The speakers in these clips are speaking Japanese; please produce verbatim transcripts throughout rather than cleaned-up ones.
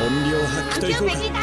本領発揮といこうか。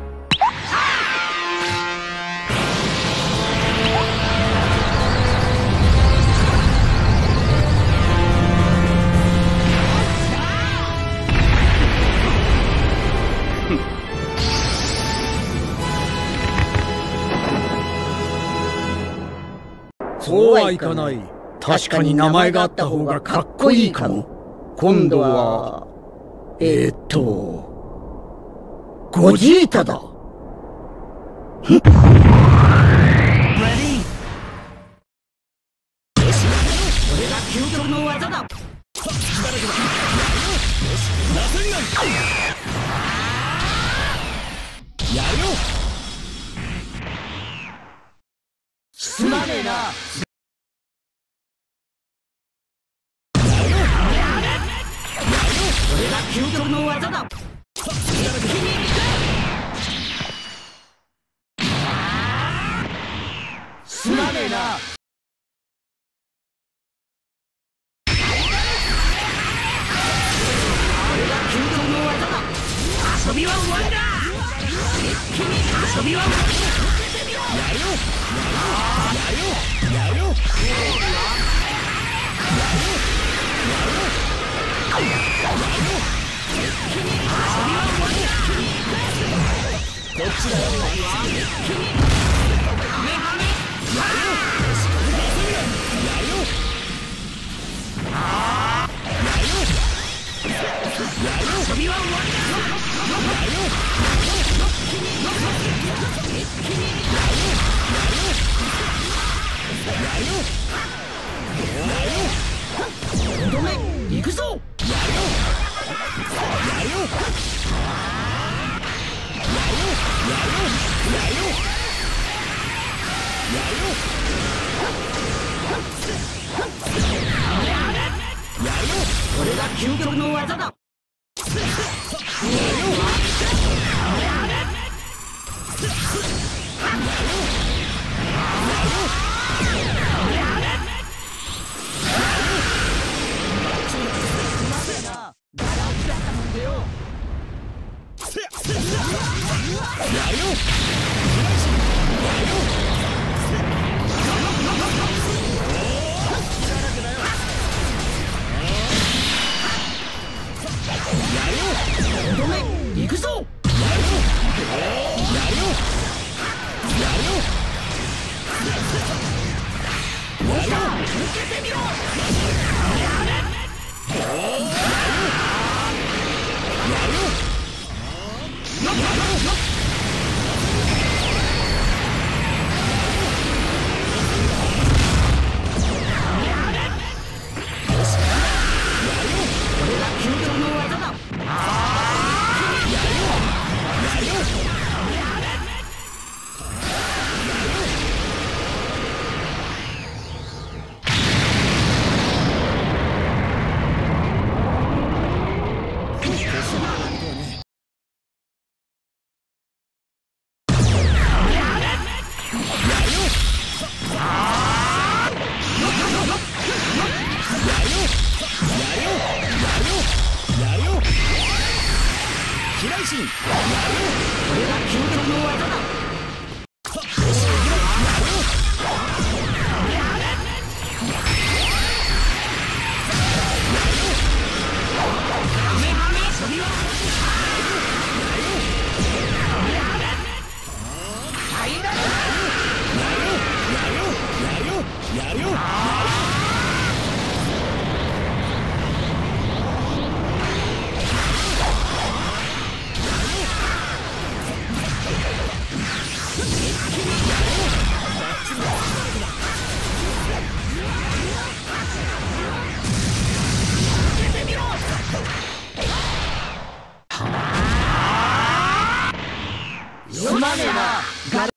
そうはいかない。確かに名前があった方がかっこいいかも。今度はえー、っとゴジータだ。よし、これが究極の技だ。やるよ。すまねえな。これが究極の技だ。すまねえな。これが究極の技だ。遊びは終わりだ。遊びは終わりだ。やるよ。やるよ。やるよ。やるよ。どっちだよ。行くぞ。やるよ。やるよ。これが究極の技だ。行くぞ。やるよ。やるよ。やるよ。よっしゃ、受けてみろ。やるよ。これが究極の技だ。これが究極の技だ。